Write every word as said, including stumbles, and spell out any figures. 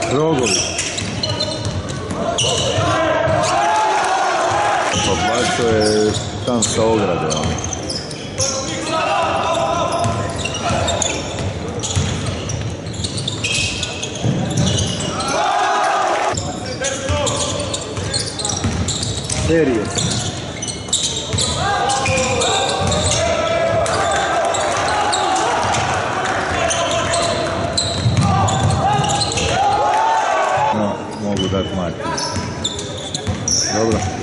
Rogović. Pa bacio je tam sa ograde. Serije. No, mogu dati Marti. Dobro.